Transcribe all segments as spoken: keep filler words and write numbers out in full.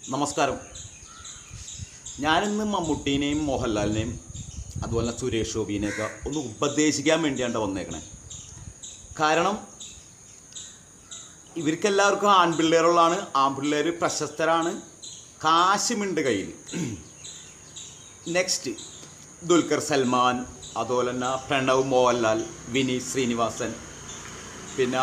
നമസ്കാരം. ഞാനിന്ന് മമ്മൂട്ടീനെയും മോഹൻലാലിനെയും അതുപോലെ സുരേഷ് ഗോപിനെയൊക്കെ ഒന്ന് ഉപദേശിക്കാൻ വേണ്ടിയാണ് വന്നേക്കണേ. കാരണം ഇവർക്കെല്ലാവർക്കും ആൺപിള്ളേരുള്ളതാണ്. ആൺപിള്ളേർ പ്രശസ്തരാണ്, കാശുമുണ്ട് കയ്യിൽ. നെക്സ്റ്റ് ദുൽഖർ സൽമാൻ, അതുപോലെ തന്നെ പ്രണവ് മോഹൻലാൽ, വിനീത് ശ്രീനിവാസൻ, പിന്നെ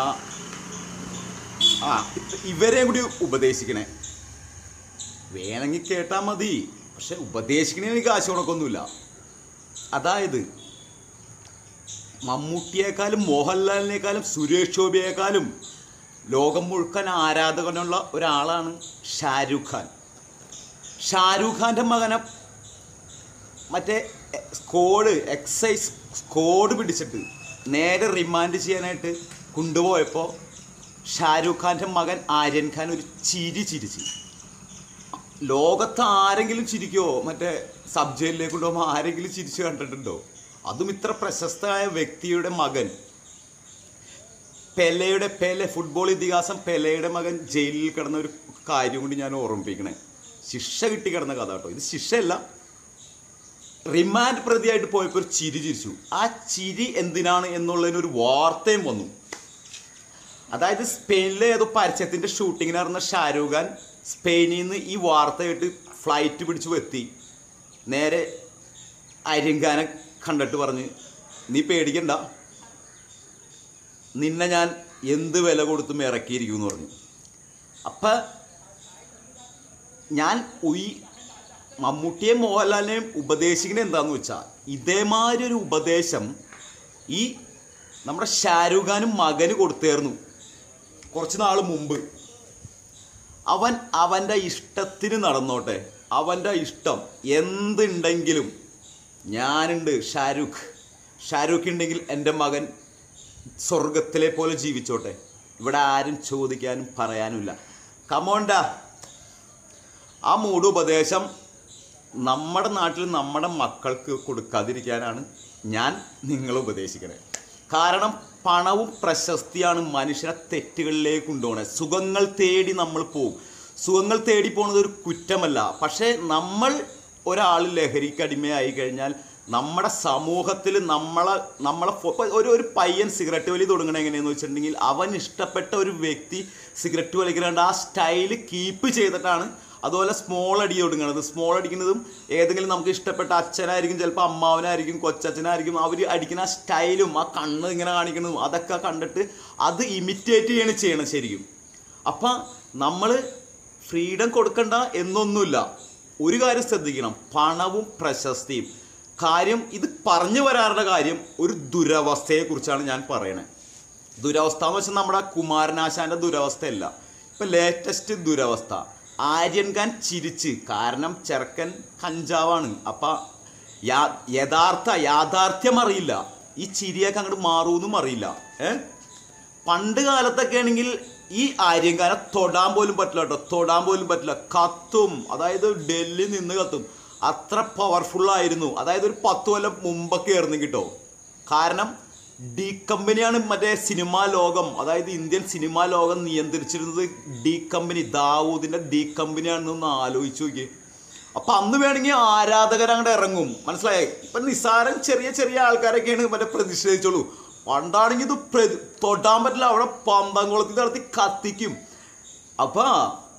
ആ ഇവരെയും കൂടി ഉപദേശിക്കണേ. വേണമെങ്കിൽ കേട്ടാൽ മതി, പക്ഷെ ഉപദേശിക്കണേന് കാശ് കണക്കൊന്നുമില്ല. അതായത് മമ്മൂട്ടിയേക്കാളും മോഹൻലാലിനേക്കാളും സുരേഷ് ഗോപിയേക്കാളും ലോകം മുഴുവൻ ആരാധകനുള്ള ഒരാളാണ് ഷാരൂഖ് ഖാൻ. ഷാരൂഖ് ഖാൻ്റെ മകനെ മറ്റേ സ്കോഡ് എക്സൈസ് സ്കോഡ് പിടിച്ചിട്ട് നേരെ റിമാൻഡ് ചെയ്യാനായിട്ട് കൊണ്ടുപോയപ്പോൾ ഷാരൂഖ് ഖാൻ്റെ മകൻ ആര്യൻ ഖാൻ ഒരു ചിരി ചിരിച്ച്. ലോകത്ത് ആരെങ്കിലും ചിരിക്കുമോ? മറ്റേ സബ് ജയിലിലേക്ക് കൊണ്ടുപോകുമ്പോൾ ആരെങ്കിലും ചിരിച്ച് കണ്ടിട്ടുണ്ടോ? അതും ഇത്ര പ്രശസ്തമായ വ്യക്തിയുടെ മകൻ. പെലെയുടെ പെലെ ഫുട്ബോൾ ഇതിഹാസം പെലെയുടെ മകൻ ജയിലിൽ കിടന്ന ഒരു കാര്യം കൊണ്ട് ഞാൻ ഓർമ്മിപ്പിക്കണേ. ശിക്ഷ കിട്ടി കിടന്ന കഥ കേട്ടോ. ഇത് ശിക്ഷയല്ല, റിമാൻഡ് പ്രതിയായിട്ട് പോയപ്പോൾ ഒരു ചിരി ചിരിച്ചു. ആ ചിരി എന്തിനാണ് എന്നുള്ളതിനൊരു വാർത്തയും വന്നു. അതായത് സ്പെയിനിലെ ഏതോ പരസ്യത്തിൻ്റെ ഷൂട്ടിങ്ങിന് നടന്ന ഷാരൂഖ് ഖാൻ സ്പെയിനിൽ നിന്ന് ഈ വാർത്ത കേട്ട് ഫ്ലൈറ്റ് പിടിച്ചു എത്തി. നേരെ ആര്യൻ ഖാനെ കണ്ടിട്ട് പറഞ്ഞ്, നീ പേടിക്കണ്ട, നിന്നെ ഞാൻ എന്ത് വില കൊടുത്തും ഇറക്കിയിരിക്കുമെന്ന് പറഞ്ഞു. അപ്പം ഞാൻ ഈ മമ്മൂട്ടിയെയും മോഹൻലാലിനെയും ഉപദേശിക്കുന്നത് എന്താണെന്ന് വെച്ചാൽ, ഇതേമാതിരി ഒരു ഉപദേശം ഈ നമ്മുടെ ഷാരൂഖ് ഖാനും മകന് കൊടുത്തേർന്നു കുറച്ച് നാൾ മുമ്പ്. അവൻ അവൻ്റെ ഇഷ്ടത്തിന് നടന്നോട്ടെ, അവൻ്റെ ഇഷ്ടം എന്തുണ്ടെങ്കിലും ഞാനുണ്ട്. ഷാരൂഖ് ഷാരൂഖ് ഉണ്ടെങ്കിൽ എൻ്റെ മകൻ സ്വർഗത്തിലെ പോലെ ജീവിച്ചോട്ടെ, ഇവിടെ ആരും ചോദിക്കാനും പറയാനുമില്ല. കമോണ്ടാ. ആ മൂട് ഉപദേശം നമ്മുടെ നാട്ടിൽ നമ്മുടെ മക്കൾക്ക് കൊടുക്കാതിരിക്കാനാണ് ഞാൻ നിങ്ങളെ ഉപദേശിക്കണേ. കാരണം പണവും പ്രശസ്തിയാണ് മനുഷ്യനെ തെറ്റുകളിലേക്ക് കൊണ്ടുപോകണത്. സുഖങ്ങൾ തേടി നമ്മൾ പോകും. സുഖങ്ങൾ തേടി പോകുന്നത് ഒരു കുറ്റമല്ല. പക്ഷേ നമ്മൾ ഒരാൾ ലഹരിക്ക് അടിമയായി കഴിഞ്ഞാൽ നമ്മുടെ സമൂഹത്തിൽ നമ്മളെ നമ്മളെ ഒരു ഒരു പയ്യൻ സിഗരറ്റ് വലി തുടങ്ങണത് എങ്ങനെയെന്ന് വെച്ചിട്ടുണ്ടെങ്കിൽ, അവൻ ഇഷ്ടപ്പെട്ട ഒരു വ്യക്തി സിഗരറ്റ് വലിക്കാണ്ട് ആ സ്റ്റൈല് കീപ്പ് ചെയ്തിട്ടാണ്. അതുപോലെ സ്മോൾ അടി തുടങ്ങുന്നത്. സ്മോൾ അടിക്കുന്നതും ഏതെങ്കിലും നമുക്ക് ഇഷ്ടപ്പെട്ട അച്ഛനായിരിക്കും, ചിലപ്പോൾ അമ്മാവനായിരിക്കും, കൊച്ചച്ഛനായിരിക്കും. അവർ അടിക്കുന്ന ആ സ്റ്റൈലും ആ കണ്ണ് ഇങ്ങനെ കാണിക്കുന്നതും അതൊക്കെ കണ്ടിട്ട് അത് ഇമിറ്റേറ്റ് ചെയ്യാണ് ചെയ്യണം ശരിക്കും. അപ്പം നമ്മൾ ഫ്രീഡം കൊടുക്കണ്ട എന്നൊന്നുമില്ല. ഒരു കാര്യം ശ്രദ്ധിക്കണം, പണവും പ്രശസ്തിയും. കാര്യം ഇത് പറഞ്ഞു വരാറുടെ കാര്യം ഒരു ദുരവസ്ഥയെക്കുറിച്ചാണ് ഞാൻ പറയണത്. ദുരവസ്ഥ എന്ന് വെച്ചാൽ നമ്മുടെ കുമാരനാശാൻ്റെ ദുരവസ്ഥയല്ല. ഇപ്പം ലേറ്റസ്റ്റ് ദുരവസ്ഥ, ആര്യൻ ഖാൻ ചിരിച്ച്. കാരണം ചെറുക്കൻ കഞ്ചാവാണ്. അപ്പം യാ യഥാർത്ഥ യാഥാർത്ഥ്യം അറിയില്ല. ഈ ചിരിയൊക്കെ അങ്ങോട്ട് മാറുമെന്നും അറിയില്ല. ഏ പണ്ട് കാലത്തൊക്കെ ആണെങ്കിൽ ഈ ആര്യൻ ഖാനെ തൊടാൻ പോലും പറ്റില്ല കേട്ടോ, തൊടാൻ പോലും പറ്റില്ല. കത്തും, അതായത് ഡൽഹി നിന്ന് കത്തും. അത്ര പവർഫുള്ളായിരുന്നു. അതായത് ഒരു പത്ത് കൊല്ലം മുമ്പൊക്കെ ആയിരുന്നു കേട്ടോ. കാരണം ഡി കമ്പനിയാണ് മറ്റേ സിനിമാ ലോകം, അതായത് ഇന്ത്യൻ സിനിമാ ലോകം നിയന്ത്രിച്ചിരുന്നത് ഡി കമ്പനി. ദാവൂദിൻ്റെ ഡി കമ്പനിയാണെന്നൊന്ന് ആലോചിച്ച് നോക്കി. അപ്പം അന്ന് വേണമെങ്കിൽ ആരാധകർ അങ്ങോട്ട് ഇറങ്ങും, മനസ്സിലായേ? ഇപ്പം നിസ്സാരം ചെറിയ ചെറിയ ആൾക്കാരൊക്കെയാണ് മറ്റേ പ്രതിഷേധിച്ചോളൂ. പണ്ടാണെങ്കിൽ ഇത് പ്രതി തൊടാൻ പറ്റില്ല, അവിടെ പന്തംകുളത്തിൽ നടത്തി കത്തിക്കും. അപ്പം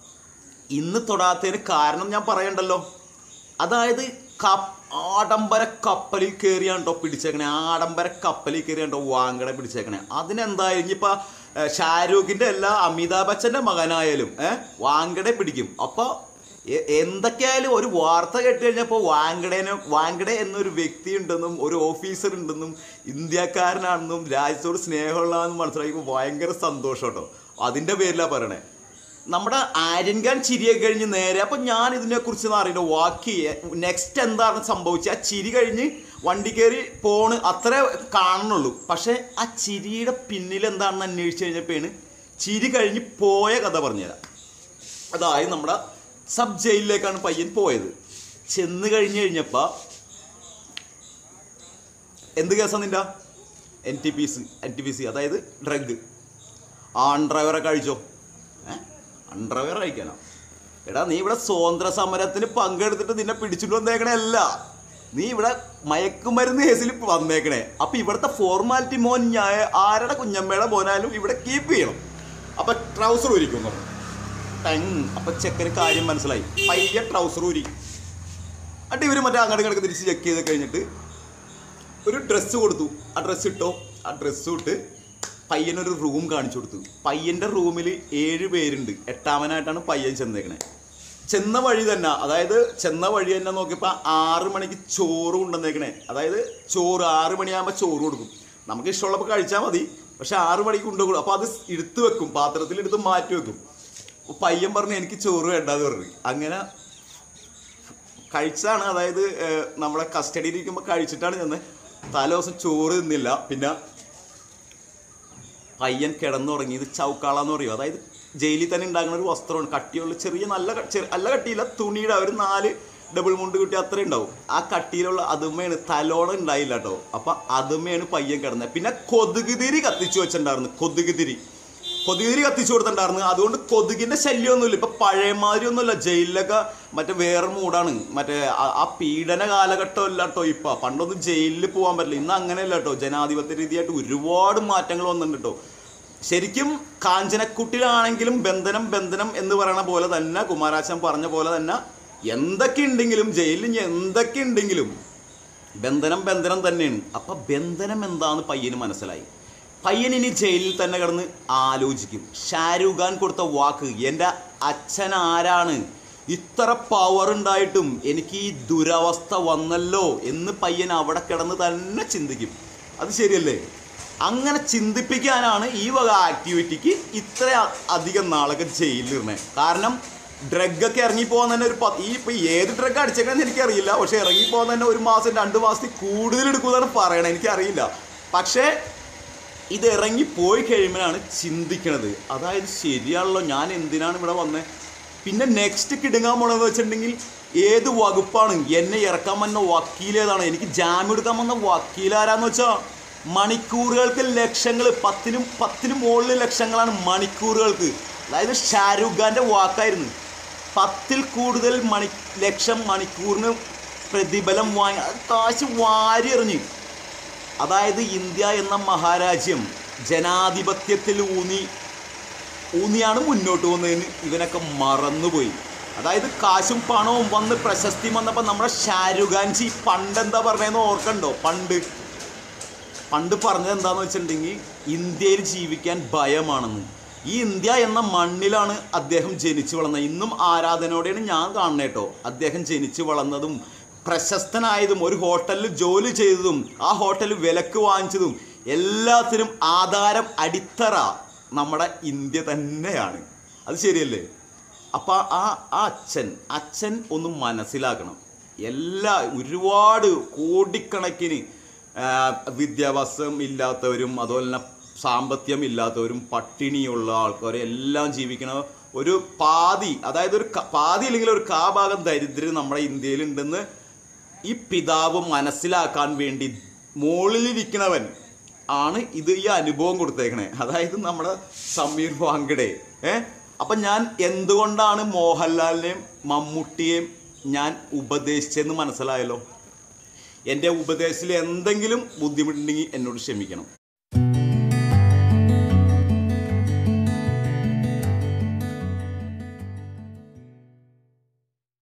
ഇന്ന് തൊടാത്തതിന് കാരണം ഞാൻ പറയണ്ടല്ലോ. അതായത് കപ്പ് ആഡംബര കപ്പലിൽ കയറിയാണ് കേട്ടോ പിടിച്ചേക്കണേ. ആഡംബര കപ്പലിൽ കയറിയാണ്ടോ വാങ്കടെ പിടിച്ചേക്കണേ. അതിനെന്തായാലും ഇനിയിപ്പോൾ ഷാരൂഖിൻ്റെ അല്ല, അമിതാഭ് ബച്ചൻ്റെ മകനായാലും ഏഹ് വാങ്കടെ പിടിക്കും. അപ്പോൾ എന്തൊക്കെയായാലും ഒരു വാർത്ത കേട്ട് കഴിഞ്ഞപ്പോൾ വാങ്കടേനെ വാങ്കടെ എന്നൊരു വ്യക്തി ഉണ്ടെന്നും ഒരു ഓഫീസർ ഉണ്ടെന്നും ഇന്ത്യക്കാരനാണെന്നും രാജ്യത്തോട് സ്നേഹമുള്ളതെന്നും മനസ്സിലാക്കിയപ്പോൾ ഭയങ്കര സന്തോഷം കേട്ടോ. അതിൻ്റെ പേരിലാണ് പറയണേ. നമ്മുടെ ആര്യൻ ഖാൻ ചിരിയൊക്കെ കഴിഞ്ഞ് നേരെ അപ്പം ഞാൻ ഇതിനെക്കുറിച്ച് അറിയണോ വാക്കി നെക്സ്റ്റ് എന്താണ് സംഭവിച്ചത്. ആ ചിരി കഴിഞ്ഞ് വണ്ടി കയറി പോണ് അത്രേ കാണുന്നുള്ളൂ. പക്ഷേ ആ ചിരിയുടെ പിന്നിൽ എന്താണെന്ന് അന്വേഷിച്ച് കഴിഞ്ഞപ്പോഴാണ് ചിരി കഴിഞ്ഞ് പോയ കഥ പറഞ്ഞുതരാം. അതായത് നമ്മുടെ സബ് ജയിലിലേക്കാണ് പയ്യൻ പോയത്. ചെന്ന് കഴിഞ്ഞ് കഴിഞ്ഞപ്പോൾ എന്ത് കേസാണ് നിൻ്റെ? N T P C N T P C അതായത് ഡ്രഗ്. ആൺ ഡ്രൈവറെ കഴിച്ചോ? ഏ അണ്ടർവെയർ അയക്കാനോ? എടാ നീ ഇവിടെ സ്വാതന്ത്ര്യ സമരത്തിന് പങ്കെടുത്തിട്ട് നിന്നെ പിടിച്ചിട്ട് വന്നേക്കണേ അല്ല, നീ ഇവിടെ മയക്കുമരുന്ന് കേസിൽ വന്നേക്കണേ. അപ്പൊ ഇവിടുത്തെ ഫോർമാലിറ്റി മോൻ ഞാൻ ആരുടെ കുഞ്ഞമ്മയുടെ മോനായാലും ഇവിടെ കീപ്പ് ചെയ്യണം. അപ്പൊ ട്രൗസർ ഊരിക്കും ടങ്. അപ്പൊ ചെക്കന് കാര്യം മനസ്സിലായി, പയ്യ ട്രൗസർ ഊരി. എന്നിട്ട് ഇവര് മറ്റേ അങ്ങോട്ട് കിടക്ക് തിരിച്ച് ചെക്ക് ചെയ്ത് കഴിഞ്ഞിട്ട് ഒരു ഡ്രസ്സ് കൊടുത്തു. ആ ഡ്രസ്സ് ഇട്ടോ. ആ ഡ്രസ്സ് ഇട്ട് പയ്യനൊരു റൂം കാണിച്ചു കൊടുത്തു. പയ്യന്റെ റൂമിൽ ഏഴ് പേരുണ്ട്. എട്ടാമനായിട്ടാണ് പയ്യൻ ചെന്നേക്കണേ. ചെന്ന വഴി തന്നെ, അതായത് ചെന്ന വഴി തന്നെ നോക്കിയപ്പോൾ ആറ് മണിക്ക് ചോറ് കൊണ്ടുവന്നേക്കണേ. അതായത് ചോറ് ആറ് മണിയാകുമ്പോൾ ചോറ് കൊടുക്കും. നമുക്ക് ഇഷ്ടമുള്ളപ്പോൾ കഴിച്ചാൽ മതി, പക്ഷെ ആറ് മണിക്ക് കൊണ്ടുപോകും. അപ്പോൾ അത് എടുത്ത് വെക്കും, പാത്രത്തിൽ എടുത്ത് മാറ്റി വെക്കും. പയ്യൻ പറഞ്ഞു എനിക്ക് ചോറ് വേണ്ടാന്ന് പറഞ്ഞു. അങ്ങനെ കഴിച്ചാണ്, അതായത് നമ്മളെ കസ്റ്റഡിയിൽ ഇരിക്കുമ്പോൾ കഴിച്ചിട്ടാണ് ചെന്ന്. തലേ ദിവസം ചോറ് തിന്നില്ല. പിന്നെ പയ്യൻ കിടന്നുറങ്ങിയത് ചൗക്കാളെന്ന് പറയും. അതായത് ജയിലിൽ തന്നെ ഉണ്ടാകുന്ന ഒരു വസ്ത്രമാണ്, കട്ടിയുള്ള ചെറിയ നല്ല നല്ല കട്ടിയില്ല, തുണിയുടെ ഒരു നാല് ഡബിൾ മുണ്ട് കിട്ടി അത്രയും ഉണ്ടാവും. ആ കട്ടിയിലുള്ള അതുമ്മയാണ്, തലോണം ഉണ്ടായില്ല കേട്ടോ. അപ്പം അതുമ്മയാണ് പയ്യൻ കിടന്നത്. പിന്നെ കൊതുകുതിരി കത്തിച്ചു വെച്ചിട്ടുണ്ടായിരുന്നു. കൊതുകുതിരി കൊതുകുതിരി കത്തിച്ചു കൊടുത്തിട്ടുണ്ടായിരുന്നു. അതുകൊണ്ട് കൊതുകിൻ്റെ ശല്യമൊന്നുമില്ല. ഇപ്പം പഴയമാതിരി ഒന്നുമില്ല. ജയിലിലൊക്കെ മറ്റേ വേറെ മൂടാണ്, മറ്റേ ആ പീഡന കാലഘട്ടം അല്ല കേട്ടോ. ഇപ്പം പണ്ടൊന്നും ജയിലിൽ പോകാൻ പറ്റില്ല. ഇന്ന് അങ്ങനെയല്ല കേട്ടോ. ജനാധിപത്യ രീതിയായിട്ട് ഒരുപാട് മാറ്റങ്ങൾ വന്നിട്ടുണ്ട് കേട്ടോ. ശരിക്കും കാഞ്ചനക്കുട്ടിലാണെങ്കിലും ബന്ധനം ബന്ധനം എന്ന് പറയണ പോലെ തന്നെ, കുമാരാശൻ പറഞ്ഞ പോലെ തന്നെ, എന്തൊക്കെ ഉണ്ടെങ്കിലും ജയിലിൽ എന്തൊക്കെ ഉണ്ടെങ്കിലും ബന്ധനം ബന്ധനം തന്നെയാണ്. അപ്പം ബന്ധനം എന്താണെന്ന് പയ്യന് മനസ്സിലായി. പയ്യൻ ഇനി ജയിലിൽ തന്നെ കിടന്ന് ആലോചിക്കും. ഷാരൂഖ് ഖാൻ കൊടുത്ത വാക്ക്, എൻ്റെ അച്ഛൻ ആരാണ്, ഇത്ര പവർ ഉണ്ടായിട്ടും എനിക്ക് ഈ ദുരവസ്ഥ വന്നല്ലോ എന്ന് പയ്യൻ അവിടെ കിടന്ന് തന്നെ ചിന്തിക്കും. അത് ശരിയല്ലേ? അങ്ങനെ ചിന്തിപ്പിക്കാനാണ് ഈ വക ആക്ടിവിറ്റിക്ക് ഇത്ര അധികം നാളൊക്കെ ജയിലിലിരുന്നത്. കാരണം ഡ്രഗൊക്കെ ഇറങ്ങിപ്പോകാൻ തന്നെ ഒരു പത്ത് ഈ ഇപ്പം ഏത് ഡ്രഗ് അടിച്ചേക്കണമെന്ന് എനിക്കറിയില്ല. പക്ഷേ ഇറങ്ങിപ്പോകാൻ തന്നെ ഒരു മാസം രണ്ട് മാസത്തിൽ കൂടുതൽ എടുക്കുമെന്നാണ് പറയണത്. എനിക്കറിയില്ല. പക്ഷേ ഇത് ഇറങ്ങിപ്പോയി കഴിയുമ്പോഴാണ് ചിന്തിക്കണത്, അതായത് ശരിയാണല്ലോ, ഞാൻ എന്തിനാണ് ഇവിടെ വന്നത്. പിന്നെ നെക്സ്റ്റ് കിടുങ്ങാൻ പോണെന്ന് വെച്ചിട്ടുണ്ടെങ്കിൽ ഏത് വകുപ്പാണ് എന്നെ ഇറക്കാൻ വന്ന വക്കീലേതാണ്, എനിക്ക് ജാമ്യം എടുക്കാൻ വന്ന വക്കീലാരാന്ന് വെച്ചാൽ മണിക്കൂറുകൾക്ക് ലക്ഷങ്ങൾ, പത്തിനും പത്തിനും മുകളിൽ ലക്ഷങ്ങളാണ് മണിക്കൂറുകൾക്ക്. അതായത് ഷാരൂഖ് ഖാൻ്റെ വാക്കായിരുന്നു, പത്തിൽ കൂടുതൽ മണി ലക്ഷം മണിക്കൂറിന് പ്രതിഫലം വാങ്ങി കാശ് വാരി എറിഞ്ഞ്. അതായത് ഇന്ത്യ എന്ന മഹാരാജ്യം ജനാധിപത്യത്തിൽ ഊന്നി ഊന്നിയാണ് മുന്നോട്ട് പോകുന്നതിന് ഇവനൊക്കെ മറന്നുപോയി. അതായത് കാശും പണവും വന്ന് പ്രശസ്തി വന്നപ്പോൾ നമ്മുടെ ഷാരൂഖ് ഖാൻജി പണ്ടെന്താ പറഞ്ഞതെന്ന് ഓർക്കണ്ടോ? പണ്ട് പണ്ട് പറഞ്ഞത് എന്താണെന്ന് വെച്ചിട്ടുണ്ടെങ്കിൽ ഇന്ത്യയിൽ ജീവിക്കാൻ ഭയമാണെന്ന്. ഈ ഇന്ത്യ എന്ന മണ്ണിലാണ് അദ്ദേഹം ജനിച്ചു വളർന്നത്. ഇന്നും ആരാധനയോടെയാണ് ഞാൻ കാണുന്നത് കേട്ടോ. അദ്ദേഹം ജനിച്ചു വളർന്നതും പ്രശസ്തനായതും ഒരു ഹോട്ടലിൽ ജോലി ചെയ്തതും ആ ഹോട്ടലിൽ വിലക്ക് വാങ്ങിച്ചതും എല്ലാത്തിനും ആധാരം അടിത്തറ നമ്മുടെ ഇന്ത്യ തന്നെയാണ്. അത് ശരിയല്ലേ? അപ്പം ആ ആ അച്ഛൻ അച്ഛൻ ഒന്ന് മനസ്സിലാക്കണം. എല്ലാ ഒരുപാട് കോടിക്കണക്കിന് വിദ്യാഭ്യാസം ഇല്ലാത്തവരും അതുപോലെ തന്നെ സാമ്പത്തികം ഇല്ലാത്തവരും പട്ടിണിയുള്ള ആൾക്കാരും എല്ലാം ജീവിക്കണ ഒരു പാതി, അതായത് ഒരു പാതി അല്ലെങ്കിൽ ഒരു കാ ഭാഗം ദരിദ്രം നമ്മുടെ ഇന്ത്യയിലുണ്ടെന്ന് ഈ പിതാവ് മനസ്സിലാക്കാൻ വേണ്ടി മുകളിലിരിക്കണവൻ ആണ് ഇത് ഈ അനുഭവം കൊടുത്തേക്കണേ. അതായത് നമ്മുടെ സമീർ വാങ്കഡെ. ഏഹ് അപ്പം ഞാൻ എന്തുകൊണ്ടാണ് മോഹൻലാലിനെയും മമ്മൂട്ടിയെയും ഞാൻ ഉപദേശിച്ചതെന്ന് മനസ്സിലായല്ലോ. എൻ്റെ ഉപദേശത്തിൽ എന്തെങ്കിലും ബുദ്ധിമുട്ടുണ്ടെങ്കിൽ എന്നോട് ക്ഷമിക്കണം.